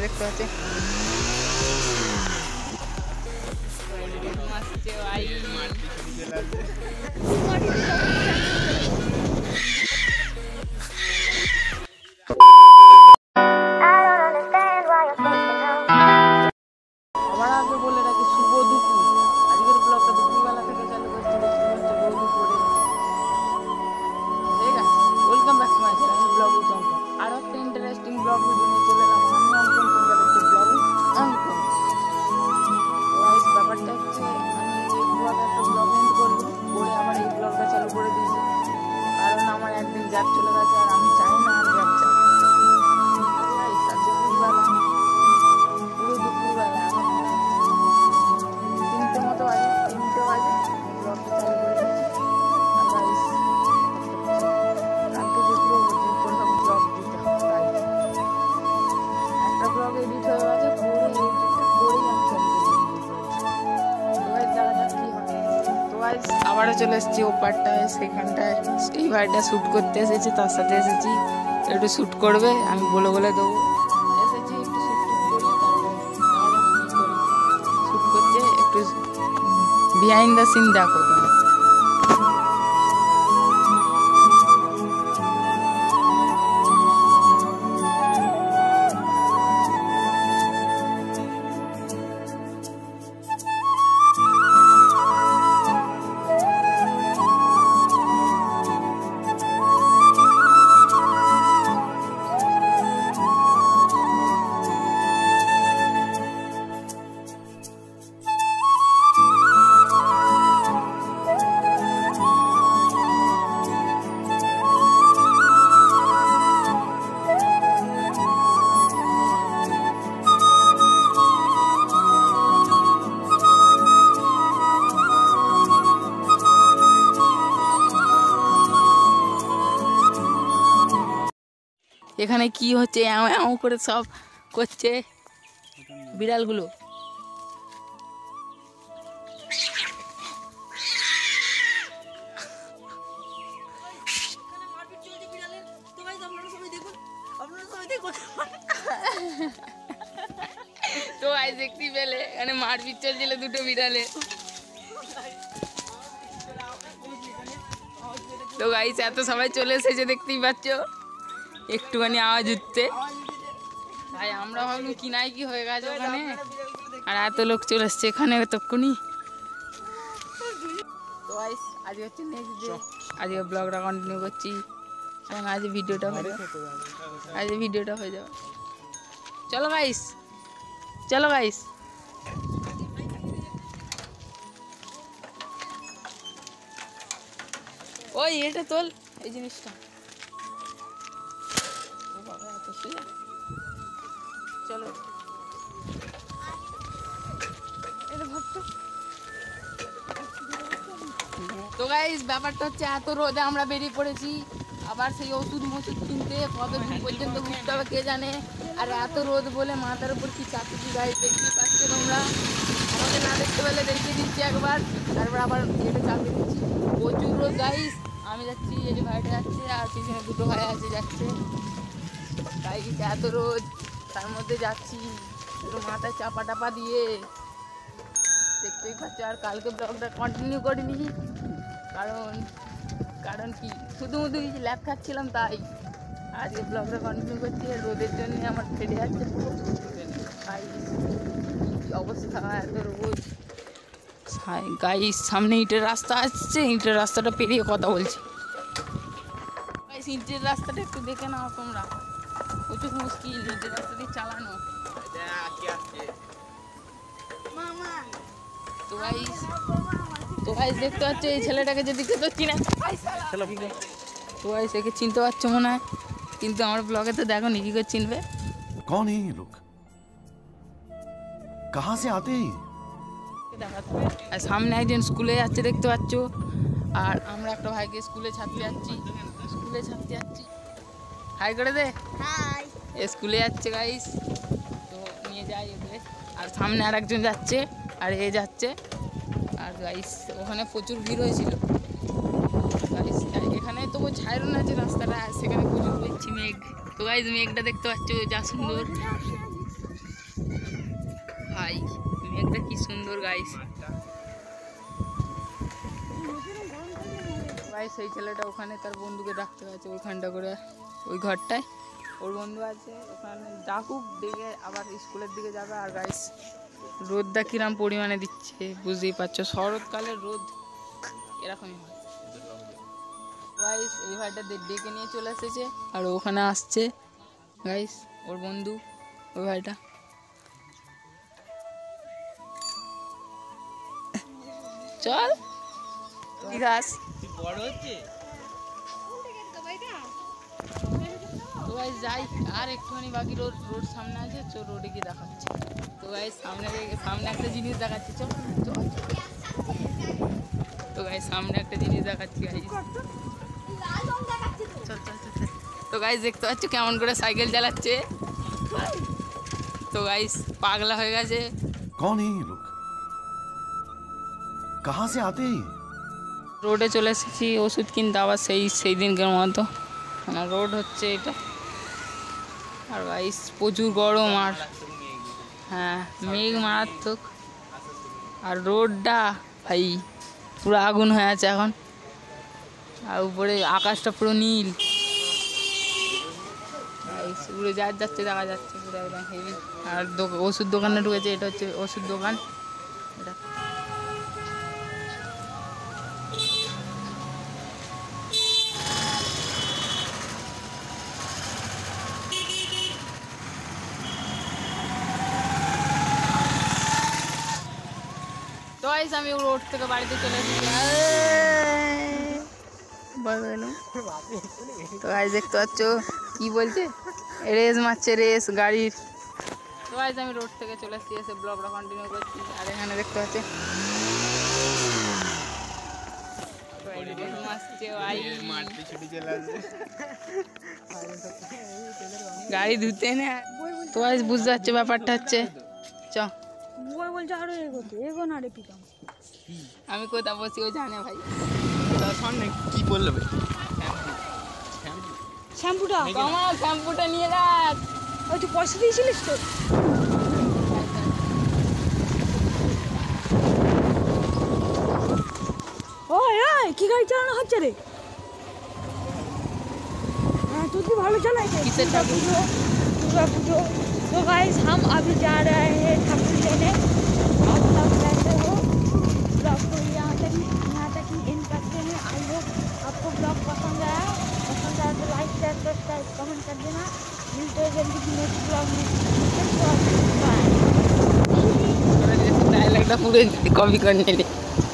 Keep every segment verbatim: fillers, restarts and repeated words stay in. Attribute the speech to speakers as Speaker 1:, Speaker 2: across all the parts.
Speaker 1: দেখতে পাচ্ছি আবারও চলে এসেছি ওপারটায়, সেখানটায় এই বাড়িটা শ্যুট করতে এসেছি, তার সাথে এসেছি একটু শ্যুট করবে, আমি বলে বলে দেবো এসেছি একটু শ্যুট করি, শ্যুট করছে একটু বিহাইন্ড দ্য সিন দেখো তুমি। এখানে কি হচ্ছে এমন এমন করে সব করছে বিড়ালগুলো। তো আজ দেখতে পেলে এখানে মারপিট চলছিল দুটো বিড়ালে। তো গাইস এত সবাই চলে এসেছে দেখতেই পাচ্ছ, একটুখানি আওয়াজ উঠছে ভাই, আমরা ভাবলাম কি নাই কি হয়ে গেছে ওখানে, আর এত লোক চলে এসছে এখানে তক্ষুনি। তো গাইস আজকে হচ্ছে নেক্সট ডে, আজকে ব্লগটা কন্টিনিউ করছি এবং আজ ভিডিওটা হয়ে যাবে, আজ ভিডিওটা হয়ে যাবে। চলো গাইস, চলো গাইস। ওই এটা তোল এই জিনিসটা, চলো তো গাইস ব্যাপারটা হচ্ছে এত রোদে আমরা বেরিয়ে পড়েছি, আবার সেই ওষুধ মষুধ কিনতে কতদিন পর্যন্ত বুঝতে হবে কে জানে। আর এত রোদ বলে মাথার উপর কি চাপিছি গাইস, দেখতে পাচ্ছ তোমরা, আমাকে না দেখতে পেলে দেখিয়ে দিচ্ছি একবার, তারপর আবার এটা চাপিয়ে দিচ্ছি। প্রচুর রোদ গাইস, আমি যাচ্ছি এই যে ভাইটা যাচ্ছে আর পিছনে দুটো ভাই আছে যাচ্ছে, তাই এত রোদ তার মধ্যে যাচ্ছি একটু মাথায় চাপা টাপা দিয়ে, দেখতেই পাচ্ছ। আর কালকে ব্লগটা কন্টিনিউ করিনি, কারণ কারণ কি শুধু শুধু ল্যাব খাচ্ছিলাম, তাই আজকে ব্লগটা কন্টিনিউ করছি। রোদের জন্য আমার ফেটে যাচ্ছে তাই অবস্থা, এত রোদ। গাইস সামনে ইটের রাস্তা আসছে, ইটের রাস্তাটা পেরিয়ে কথা বলছি। গাইস ইটের রাস্তাটা একটু দেখে নাও তোমরা, প্রচুর মুশকিল ইটের রাস্তা দিয়ে চালানো। তো গাইস তো গাইস দেখতে পাচ্ছ এই ছেলেটাকে যদি কেউ চিনে, তো গাইস একে চিনতে পারছো মনে হয়, কিন্তু আমার ব্লগে তো দেখো নি কি করে চিনবে।
Speaker 2: कौन है ये लोग, कहाँ से आते हैं?
Speaker 1: আর সামনে একজন স্কুলে যাচ্ছে দেখতে পাচ্ছ, আর আমরা একটা ভাইকে স্কুলে ছাড়তে যাচ্ছি, স্কুলে ছাড়তে যাচ্ছি। হাই করে দে, হাই। স্কুলে যাচ্ছে গাইস, তো নিয়ে যাই ওকে। আর সামনে আর একজন যাচ্ছে, আর এ যাচ্ছে। আর গাইস ওখানে প্রচুর ভিড় হয়েছিল গাইস, এখানে তো ছাইরন আছে রাস্তাটা, সেখানে প্রচুর হচ্ছে মেঘ। তো গাইস মেঘটা দেখতে পাচ্ছ যা সুন্দর, ভাই মেঘটা কি সুন্দর গাইস। ভাই সেই ছেলেটা ওখানে তার বন্ধুকে ডাকতে গেছে ওইখানটা করে, ওই ঘরটায় ওর বন্ধু আছে ওখানে, ডাকুক দিকে আবার স্কুলের দিকে যাবে। আর গাইস রোদটা কিরম পরিমাণে দিচ্ছে বুঝতেই পারছো, শরৎকালের রোদ এরকমই হয় গাইস। এই ভাইটা ডেকে নিয়ে চলে এসেছে আর ওখানে আসছে গাইস ওর বন্ধু, ওই ভাইটা। চল ঘাস বড় হচ্ছে তো গাইস যাই, আর একটুখানি বাকি রোড রোড সামনে আছে, চো রোডে গিয়ে দেখাচ্ছে। তো গাইস সামনে সামনে একটা জিনিস দেখাচ্ছি, চল চল। তো গাইস সামনে একটা জিনিস দেখাচ্ছি গাইস, চল চল চল। তো গাইস দেখতে পাচ্ছ কেমন করে সাইকেল চালাচ্ছে। তো গাইস পাগলা হয়ে গেছে।
Speaker 2: कौन है ये लोग? कहाँ से आते हैं?
Speaker 1: রোডে চলে এসেছি ওষুধ কিনতে, আবার সেই সেই দিনকার মতো মানে রোড হচ্ছে এটা। আর গাইস প্রচুর গরম, আর হ্যাঁ মেঘ মারাত্মক, আর রোডটা ভাই পুরো আগুন হয়ে আছে এখন, আর উপরে আকাশটা পুরো নীল, পুরো যার যাচ্ছে দেখা যাচ্ছে পুরো একদম হেভি। আর ওষুধ দোকানে ঢুকেছে, এটা হচ্ছে ওষুধ দোকান এটা। তো গাইস আমি রোড থেকে বাড়িতে চলে এসেছি। তো গাইস দেখতে পাচ্ছ কি বলছে, রেস মারছে রেস গাড়ির। তো গাইস আমি রোড থেকে চলে এসেছি, এসে ব্লগটা কন্টিনিউ করছি। আর এখানে দেখতে পাচ্ছ গাড়ি ধুতে না। তো গাইস বুঝতে পারছো ব্যাপারটা হচ্ছে, চ আমি কোথা বসি ও জানে ভাই।
Speaker 2: কি বললে
Speaker 3: শ্যাম্পুটা
Speaker 1: আমার শ্যাম্পুটা নিয়ে রাখ,
Speaker 3: ওই তুই পয়সা দিয়েছিলিস তো? ওই ওই কি গাড়ি চালানো হচ্ছে রে? हाँ तो भी भालो चला है।
Speaker 1: किसे ठाकुर?
Speaker 3: दुर्गा पूजो। तो गाइस हम अभी जा रहे हैं ठाकुर लेने। आप लोग कैसे हो? ब्लॉग को यहाँ तक यहाँ तक ही एंड करते हैं। आई होप आपको ब्लॉग पसंद आया, पसंद आया तो लाइक शेयर सब्सक्राइब कमेंट कर देना। मिलते हैं जल्दी की नेक्स्ट ब्लॉग में। बाय।
Speaker 1: डायलॉग पूरे कॉपी करने ले।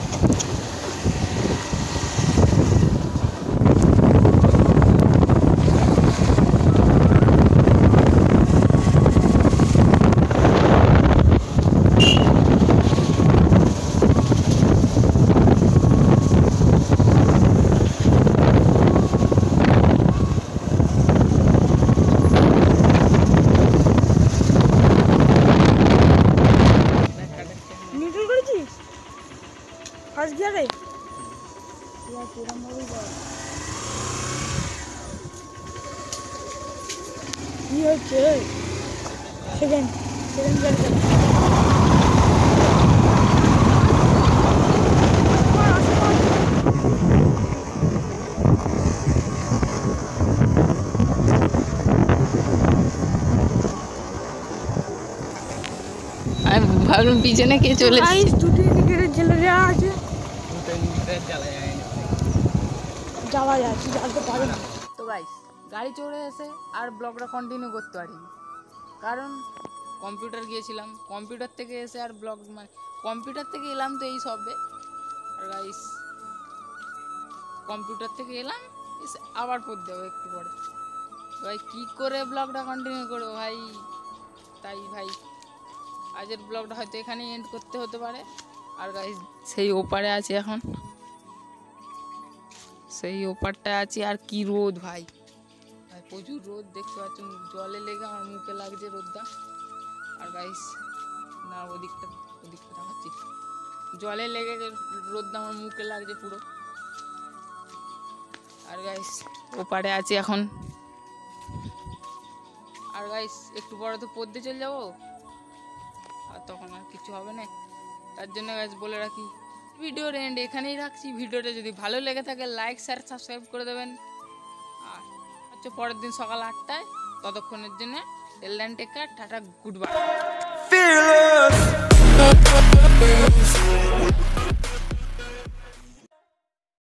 Speaker 3: फंस गया रे यार पूरा मर गया। ये होचे सेकंड सेकंड कर दे।
Speaker 1: আমি ভাবলাম পিছনে কে চলে
Speaker 3: গাইস দুটো টিকেটের জেলে দেওয়া আছে, যাওয়া যাচ্ছে যাতে পারে না।
Speaker 1: তো গাইস গাড়ি চড়ে এসে আর ব্লগটা কন্টিনিউ করতে পারিনি, কারণ কম্পিউটার গিয়েছিলাম, কম্পিউটার থেকে এসে আর ব্লগ মানে কম্পিউটার থেকে এলাম তো এই সবে। আর গাইস কম্পিউটার থেকে এলাম এসে আবার পড়তে হবে একটু পরে, ভাই কী করে ব্লগটা কন্টিনিউ করবো ভাই। তাই ভাই আজের ব্লগটা হয়তো এখানেই এন্ড করতে হতে পারে। আর গাইস সেই ওপারে আছি এখন, সেই ওপারটায় আছি। আর কি রোদ ভাই, ভাই প্রচুর রোদ দেখতে পাচ্ছ, জলে লেগে আমার মুখে লাগছে রোদটা। আর গাইস না ওদিকটা ওদিকটা দেখাচ্ছি, জলে লেগে রোদটা আমার মুখে লাগছে পুরো। আর গাইস ওপারে আছি এখন। আর গাইস একটু পরে তো পড়তে চলে যাবো, আর তখন আর কিছু হবে না। তার জন্য গাইজ বলে রাখি, ভিডিওর এন্ড এখানেই রাখছি। ভিডিওটা যদি ভালো লেগে থাকে লাইক শেয়ার সাবস্ক্রাইব করে দেবেন। আর হচ্ছে পরের দিন সকাল আটটায়, ততক্ষণের জন্য tell take care, tata, good by.